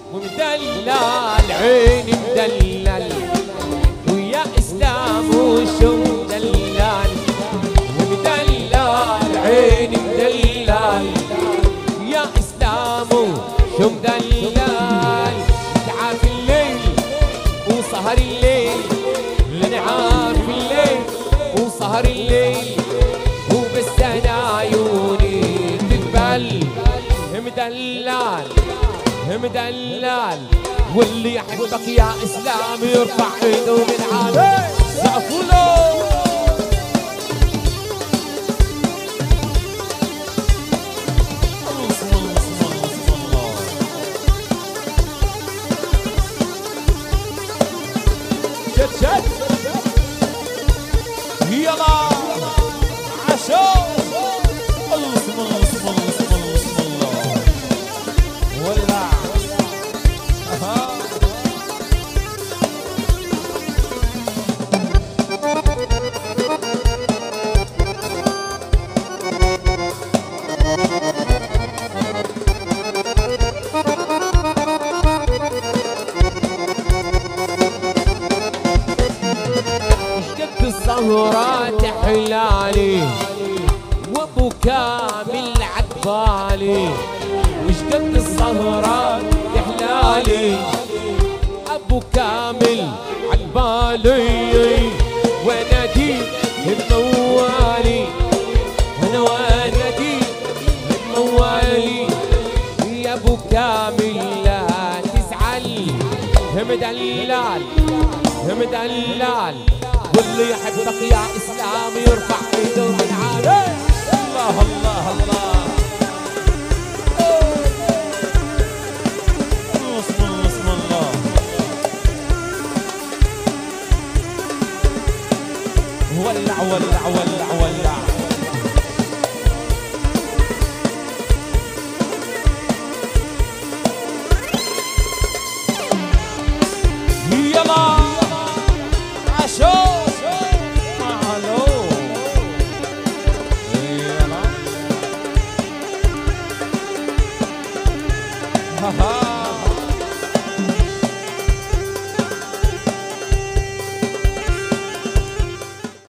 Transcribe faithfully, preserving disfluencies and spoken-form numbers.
ومدلل عيني مدلل ويا اسلام وشو مدلل ومدلل عيني مدلل يا اسلام وشو مدلل تعاف الليل وسهر الليل لنا عارف الليل وسهر الليل وبس انا عيوني تقبل مدلل مدلل واللي يحبك يا اسلام يرفع ايده من عالي سقفوا له شد شد يلا عشو اسم الله اسم الله اسم الله اسم الله ولع السهرات حلالي وابو كامل عقبالي وش قد السهرات حلالي ابو كامل عقبالي ونادي الموالي انا ونادي الموالي يا ابو كامل لا تزعل مدلل مدلل واللي يحبك يا اسلام يرفع ايده من عالي الله الله الله اسم الله اسم الله ولع ولع ولع ولع يلا عشو ha ha